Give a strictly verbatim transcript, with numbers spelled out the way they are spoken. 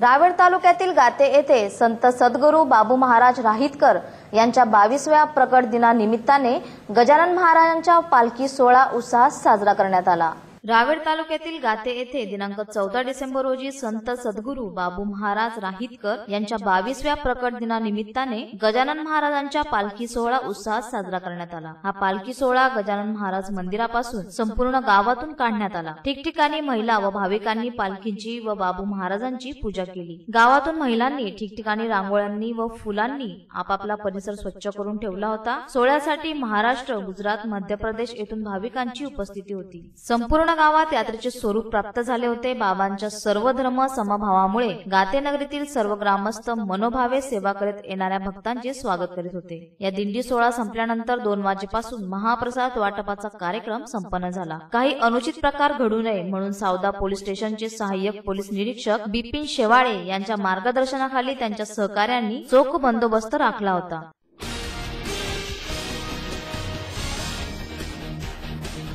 रावेर तालुक्यातील गाते येथे संत सद्गुरू बाबू महाराज राहितकर यांच्या बावीसव्या प्रकट दिनानिमित्ताने गजानन महाराजांच्या पालखी सोहळा उत्साहात साजरा करण्यात आला। रावेर तालुक्यातील गाते येथे दिनांक चौदा डिसेंबर रोजी संत सद्गुरू बाबू महाराज राहितकर यांच्या बावीसव्या प्रकट दिनानिमित्ताने गजानन महाराजांच्या पालखी सोहळा उत्साहात साजरा करण्यात आला। हा पालखी सोहळा गजानन महाराज मंदिरापासून संपूर्ण गावातून काढण्यात आला। ठिकठिकाणी महिला व भाविकांनी पालखीची व बाबू महाराजांची पूजा केली। गावातून महिलांनी ठिकठिकाणी रांगोळ्यांनी व फुलांनी आपापला परिसर स्वच्छ करून ठेवला होता। सोहळ्यासाठी महाराष्ट्र, गुजरात, मध्य प्रदेश येथून भाविकांची उपस्थिती होती। संपूर्ण गावात यात्रेचे स्वरूप प्राप्त झाले होते। बाबांच्या सर्व धर्म समभावामुळे गाते नगरीतील सर्व ग्रामस्थ मनोभावे सेवा करीत येणाऱ्या भक्तांचे स्वागत करीत होते। या दिंडी सोहळा संपल्यानंतर दोन वाजेपासून महाप्रसाद वाटपाचा कार्यक्रम संपन्न झाला। काही अनुचित प्रकार घडू नये म्हणून सावदा पोलीस स्टेशनचे सहाय्यक पोलीस निरीक्षक बिपिन शेवाळे यांच्या मार्गदर्शनाखाली त्यांच्या सहकार्यांनी चोख बंदोबस्त राखला होता।